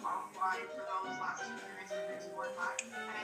off-white for those last 2 years, and then 4 and 5.